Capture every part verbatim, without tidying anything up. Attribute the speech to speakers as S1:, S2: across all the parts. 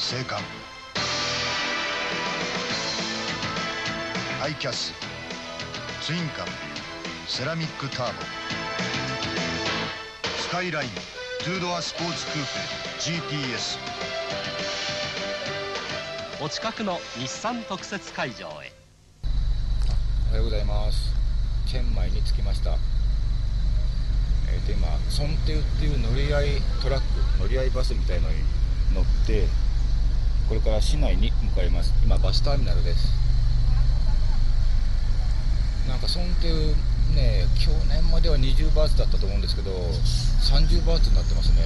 S1: 生還。アイキャスツインカムセラミックターボ、スカイラインツードアスポーツクーペ ジーティーエス。
S2: お近くの日産特設会場へ。
S3: おはようございます。チェンマイに着きました。えー、と今ソンテウっていう乗り合いトラック、乗り合いバスみたいのに乗ってこれから市内に向かいます。今バスターミナルです。なんかソンテウね、去年まではにじゅうバーツだったと思うんですけどさんじゅうバーツになってますね。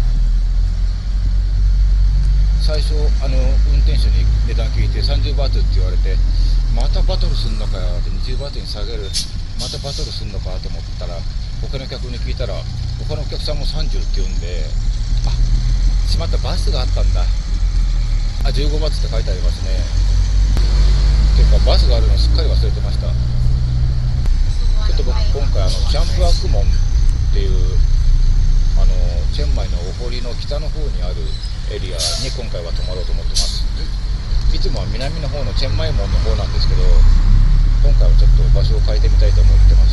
S3: 最初あの運転手に値段聞いてさんじゅうバーツって言われて、またバトルすんのかよってにじゅうバーツに下げる、またバトルすんのかと思ったら、他の客に聞いたら他のお客さんもさんじゅうって言うんで、あ、しまった、バスがあったんだ。あ、じゅうごバーツって書いてありますね。ていうかバスがあるのすっかり忘れてました。ちょっと僕今回あのキャンプアクモンっていうあのチェンマイのお堀の北の方にあるエリアに今回は泊まろうと思ってます。いつもは南の方のチェンマイ門の方なんですけど、今回はちょっと場所を変えてみたいと思ってます。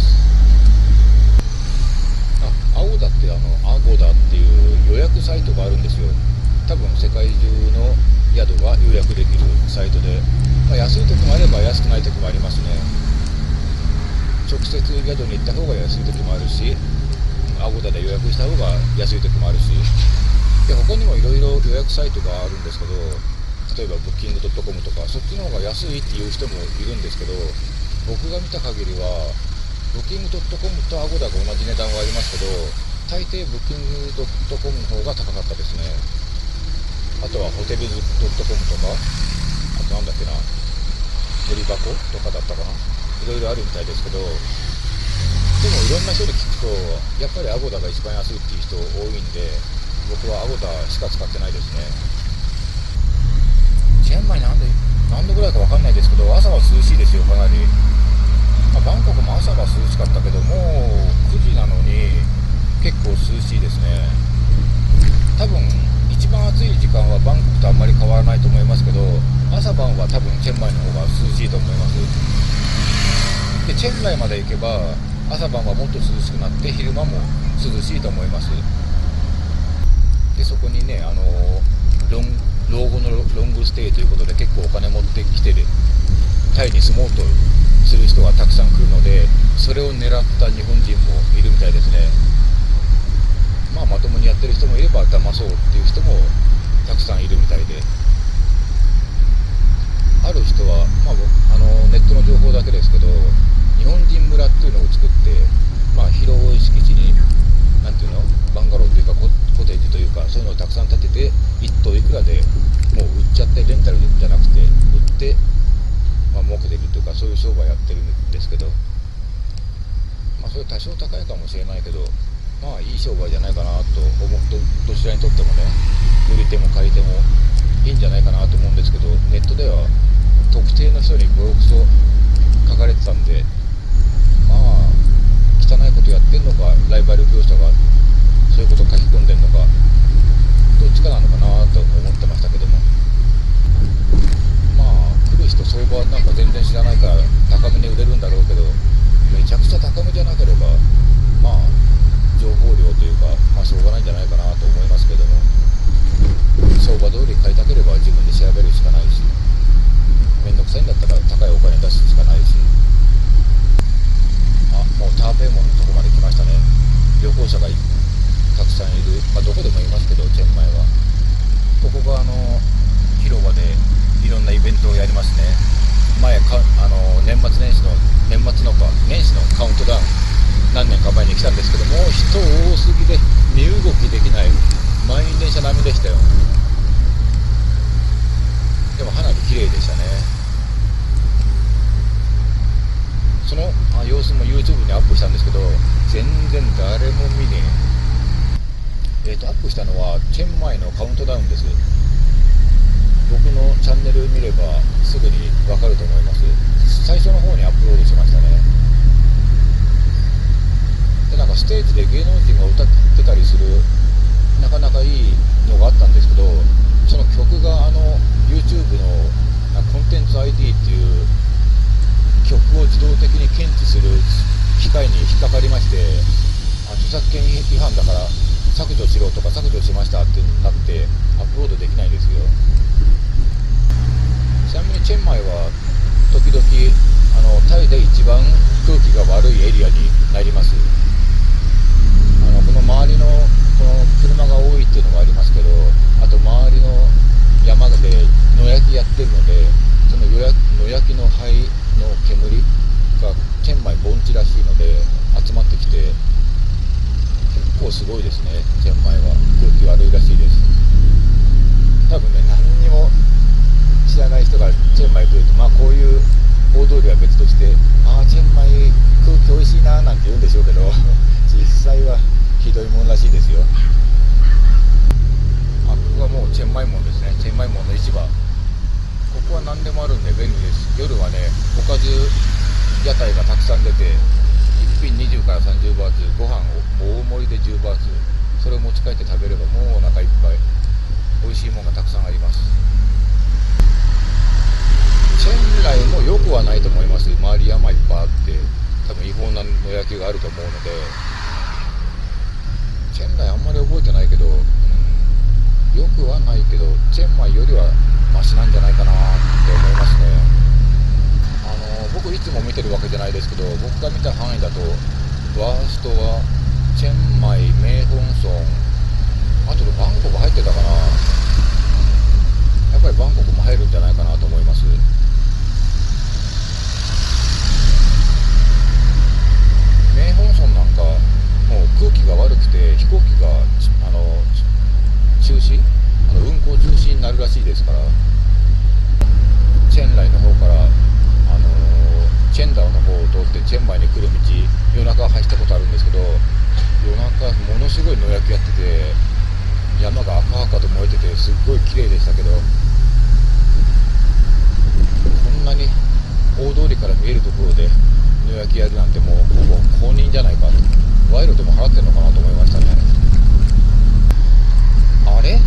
S3: あ、アゴダってあのアゴダっていう予約サイトがあるんですよ。多分世界中の宿が予約できるサイトで、まあ、安い時もあれば安くない時もありますね。直接宿に行った方が安い時もあるし、アゴダで予約した方が安い時もあるし、で他にもいろいろ予約サイトがあるんですけど、例えばブッキングドットコムとかそっちの方が安いっていう人もいるんですけど、僕が見た限りはブッキングドットコムとアゴダが同じ値段はありますけど、大抵ブッキングドットコムの方が高かったですね。あとはホテルズドットコムとか、あとなんだっけな、鳥箱とかだったかな、いろいろあるみたいですけど、でもいろんな人に聞くとやっぱりアゴダが一番安いっていう人多いんで、僕はアゴダしか使ってないですね。チェンマイなんで何度ぐらいか分かんないですけど、朝は涼しいですよ、かなり。まあ、バンコクも朝は涼しかったけど、もうくじなのに結構涼しいですね。多分一番暑い時間はバンコクとあんまり変わらないと思いますけど、朝晩は多分チェンマイの方が涼しいと思います。でチェンマイまで行けば朝晩はもっと涼しくなって昼間も涼しいと思います。でそこにね、あのロン老後のロングステイということで結構お金持ってきてタイに住もうとする人がたくさん来るので、それを狙った日本人もいるみたいですね。まあまともにやってる人もいれば騙そうっていう人もたくさんいるみたいで、ある人は、まあ、あのネットの情報だけですけど、日本人村っていうのを作って、まあ、広い敷地になんていうのバンガローというかコテージというかそういうのをたくさん建てて、いっ棟いくらでもう売っちゃって、レンタルじゃなくて売って、まあ、儲けてるというかそういう商売やってるんですけど、まあ、それ多少高いかもしれないけど、まあいい商売じゃないかなと思う。 ど, どちらにとってもね、売り手も買い手もいいんじゃないかなと思うんですけど、ネットでは特定の人にボロクソ書かれてたんで、まあ汚いことやってんのか、ライバル業者がそういうことを書き込んでんのか、どっちかなのかなと思ってましたけども、まあ来る人相場なんか全然知らないから高めに売れるんだろうけど、めちゃくちゃ高めじゃなければまあ情報量というか、まあしょうがないんじゃないかなと思いますけども、相場通り買いたければ自分で調べるしかないし、めんどくさいんだったら高いお金出すしかないし。あ、もうターペイモンのとこまで来ましたね。旅行者がたくさんいる、まあ、どこでもいますけど、チェンマイはここがあの広場でいろんなイベントをやりますね。前かあの年末年始の年末のか年始のカウントダウン何年か前に来たんですけども、人多すぎで身動きできない満員電車並みでしたよ。でも花火綺麗でしたね。そのあ様子も YouTube にアップしたんですけど、全然誰も見ねえ。えーとアップしたのはチェンマイのカウントダウンです。僕のチャンネル見ればすぐにわかると思います。最初の方にアップロードしましたね。でなんかステージで芸能人が歌ってたりするなかなかいいのがあったんですけど、 その曲があの YouTube のコンテンツ アイディー っていう曲を自動的に検知する機械に引っかかりまして、あ著作権違反だから削除しろとか削除しましたってなってアップロードできないんですよ。ちなみにチェンマイは時々あのタイで一番空気が悪いエリアになります。あのこの周りのこの車が多いっていうのもありますけど、あと周りの山で野焼きやってるので、その野焼野焼きの灰の煙がチェンマイ盆地らしいので集まってきて、結構すごいですね。チェンマイは空気悪いらしいです。多分ね、何にも知らない人がチェンマイ来ると、まあこういう大通りは別として、ああチェンマイ空気おいしいななんて言うんでしょうけど、実際はひどいもんらしいですよ。あ、ここはもうチェンマイ門ですね。チェンマイ門の市場。ここは何でもあるんで便利です。夜はね、おかず屋台がたくさん出て、いっぴんにじゅうからさんじゅうバーツ、ご飯を大盛りでじゅうバーツ、それを持ち帰って食べればもうお腹いっぱい。美味しいものがたくさんあります。チェンライも良くはないと思います。周り山いっぱいあって、多分違法な野焼きがあると思うので、チェンライあんまり覚えてないけど、うん、良くはないけど、チェンマイよりはマシなんじゃないかなって思いますね。あの僕いつも見てるわけじゃないですけど、僕が見た範囲だとワーストはチェンマイ、メイホンソン、あとでバンコク入ってたかな。やっぱりバンコクも入るんじゃないかなと思います。メイホンソンなんかもう空気が悪くて飛行機があの中止、あの運航中止になるらしいですから、チェンライの方から、あのチェンダオの方を通ってチェンマイに来る道、夜中走ったことあるんですけど、夜中ものすごい野焼きやってて、山が赤々と燃えててすっごい綺麗でしたけど、こんなに大通りから見えるところで野焼きやるなんてもうほぼ公認じゃないかと、賄賂でも払ってんのかなと思いましたね。あれ、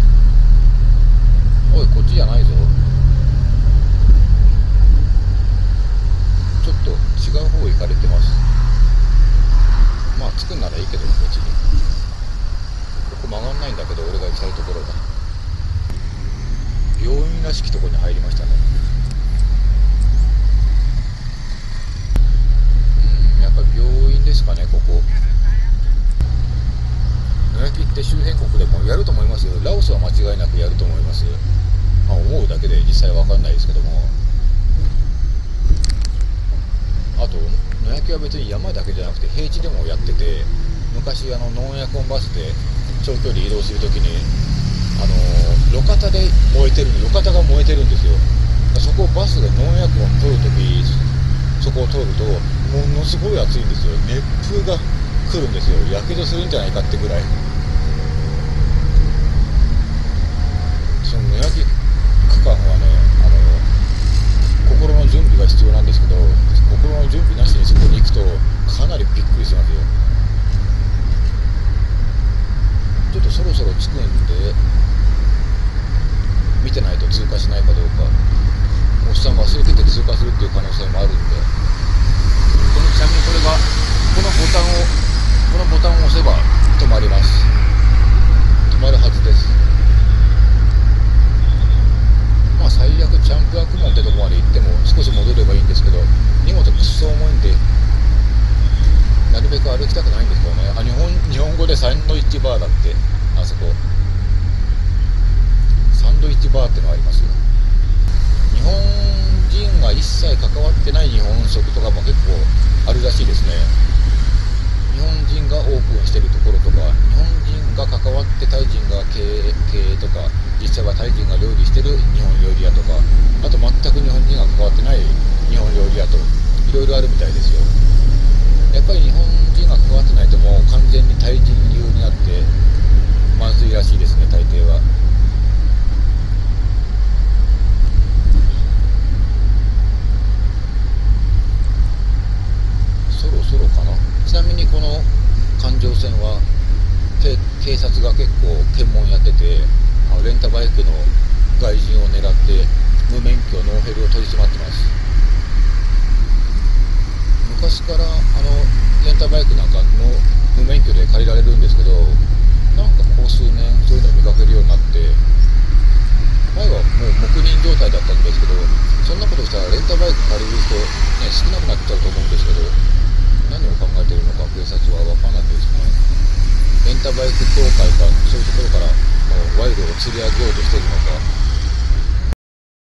S3: おいこっちじゃないぞ、ちょっと違う方行かれてます。まあ着くんならいいけど、別にここ曲がんないんだけど、俺が行きたいところが病院らしきところに入りましたね。うん、やっぱ病院ですかね、ここ。野焼きって周辺国でもやると思いますよ。ラオスは間違いなくやると思います。まあ思うだけで実際は分かんないですけども、あと野焼きは別に山だけじゃなくて平地でもやってて、昔あのノンエアコンバスで長距離移動するときに、あのー、路肩で燃えてる路肩が燃えてるんですよ。そこをバスでノンエアコンを通るとき、そこを通るとものすごい暑いんですよ。熱風が来るんですよ。やけどするんじゃないかってぐらい。その野焼き区間はね、あの心の準備が必要なんですけど、心の準備なしにそこに行くとかなりびっくりしますよ。ちょっとそろそろ着くんで見てないと通過しないかどうか、おっさん忘れてて通過するっていう可能性もあるんで、このちなみにこれがこのボタンをこのボタンを押せば止まります。止まるはずです。まあ最悪チャンプアクモンってとこまで行っても少し戻ればいいんですけど、荷物くっそ重いんでなるべく歩きたくないんですけどね。あ、日本日本語でサンドイッチバーだって、あそこサンドイッチバーってのがありますよ。日本人が一切関わってない日本食とかも結構あるらしいですね。日本人がオープンしてるところとか、日本人が関わってタイ人が経営、経営とか、実際はタイ人が料理してる日本料理屋とか、あと全く日本人が関わってない日本料理屋といろいろあるみたいですよ。やっぱり日本人が関わってないともう完全にタイ人流になってまずいらしいですね、大抵は。そろそろかな。ちなみにこの環状線は警察が結構検問やってて、ああのレンタバイクの外人を狙って無免許ノーヘルを取り締まってます。昔からあのレンタバイクなんかの無免許で借りられるんですけど、なんかここ数年そういうのを見かけるようになって、前はもう黙認状態だったんですけど、そんなことしたらレンタバイク借りる人、ね、少なくなっちゃうと思うんですけど、何を考えているのか警察は分からないんですね。レンタバイク協会かそういうところからもう賄賂を釣り上げようとしているのか、